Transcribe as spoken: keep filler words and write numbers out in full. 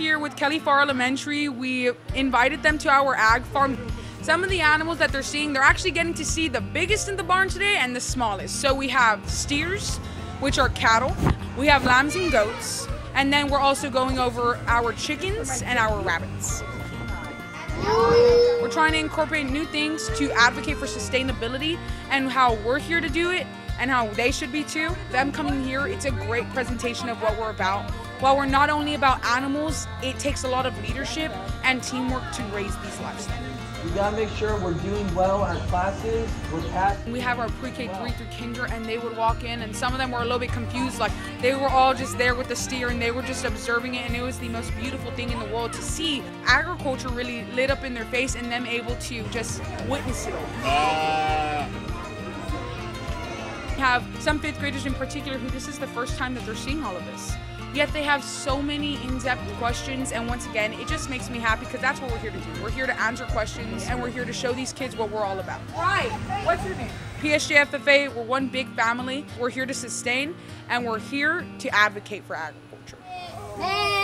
here with Kelly-Pharr Elementary. We invited them to our ag farm. Some of the animals that they're seeing, they're actually getting to see the biggest in the barn today and the smallest. So we have steers, which are cattle. We have lambs and goats. And then we're also going over our chickens and our rabbits. We're trying to incorporate new things to advocate for sustainability and how we're here to do it and how they should be too. Them coming here, it's a great presentation of what we're about. While we're not only about animals, it takes a lot of leadership and teamwork to raise these livestock. We gotta make sure we're doing well in our classes. We're passed. We have our pre-K three through kinder, and they would walk in, and some of them were a little bit confused. Like they were all just there with the steer, and they were just observing it, and it was the most beautiful thing in the world to see agriculture really lit up in their face, and them able to just witness it all. Uh. We have some fifth graders in particular who this is the first time that they're seeing all of this. Yet they have so many in-depth questions, and once again, it just makes me happy because that's what we're here to do. We're here to answer questions, and we're here to show these kids what we're all about. Right, what's your name? P S J A I S D Agriculture Facility, we're one big family. We're here to sustain, and we're here to advocate for agriculture.